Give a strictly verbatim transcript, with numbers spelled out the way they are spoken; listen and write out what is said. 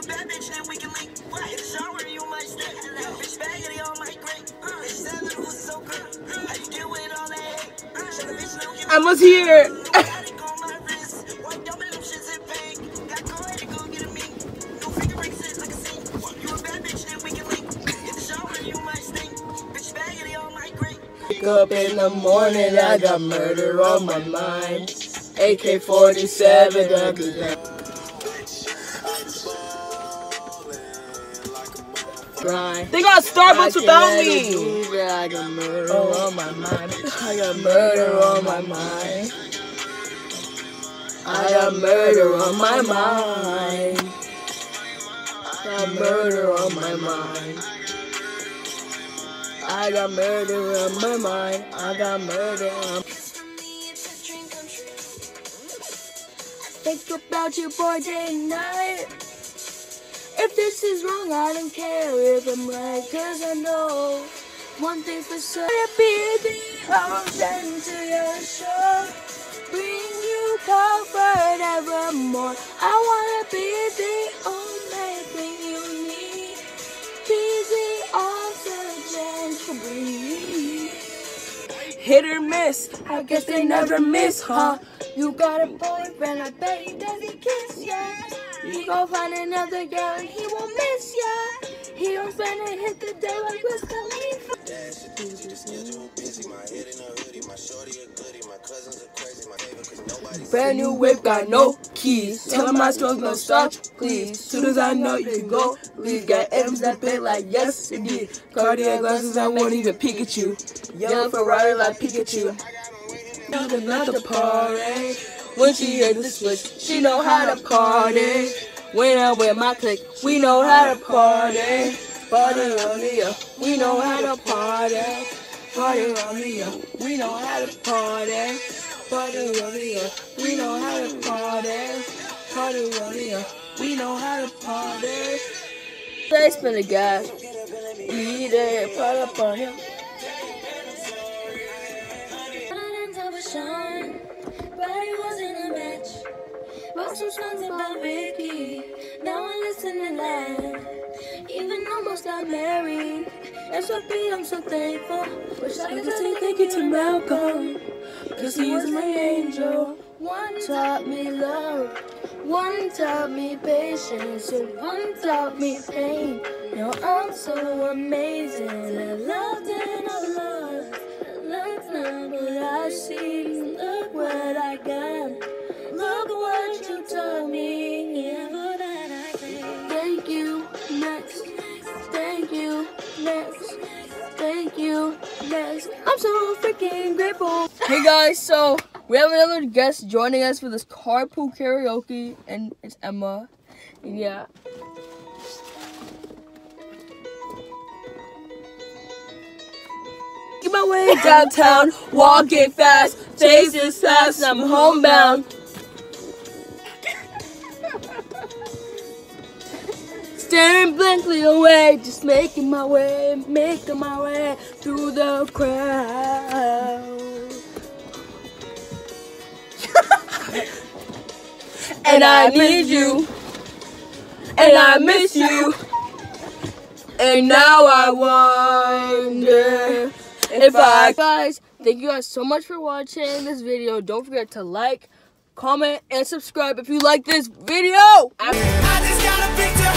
bad bitch, then we can link. In the shower, you might stay. Bitch, baggity on my grate. Bitch, seven, who's so good? How you deal with all that hate? I was here. Wake up in the morning, I got murder on my mind. A K forty-seven, I could grind. They got Starbucks without me. I got murder on my mind. I got murder on my mind. I got murder on my mind. I got murder on my mind. I got murder on my mind. I got murder on. Think about you boy day and night. If this is wrong, I don't care if I'm right, cause I know one thing for sure. I'll be the ocean to your shore, bring you comfort evermore. I wanna be the only thing you need, be the oxygen to breathe. Hit or miss, I guess they never miss, huh? You got a boyfriend, I bet he doesn't kiss ya. You gon' find another girl and he won't miss ya. He don't spend and hit the day like Wiz Khalifa. Brand new whip, got no keys. Tell him my strokes no starch, please. Soon as I know you can go, leave. Got M's that big like yes indeed. Cartier glasses, I won't even peek at you. Yellow Ferrari like Pikachu. Not the party. When she hit the switch, she know how to party. When I'm with my clique, we know how to party. Party around here, we know how to party. Party around here, we know how to party. Party around here, we know how to party. Party around here, we know how to party. They spin the gas, eat it, put up on you. Body wasn't a match. Wrote some songs about Ricky. Now I listen to that. Even almost got married. S R P, I'm so thankful. Wish I could say thank you to Malcolm, cause he was my angel. One taught me love, one taught me patience, and one taught me pain. Now I'm so amazing. I loved and I loved. Look now what I see, look what I got, look what you told me, yeah, for that I say. Thank you, next, thank you, next, thank you, next. I'm so freaking grateful. Hey guys, so we have another guest joining us for this carpool karaoke, and it's Emma, and yeah. My way downtown, walking fast, faces fast, I'm homebound. Staring blankly away, just making my way, making my way through the crowd. And I need you, and I miss you, and now I wonder if I... Guys, thank you guys so much for watching this video. Don't forget to like, comment, and subscribe if you like this video. I just got a picture.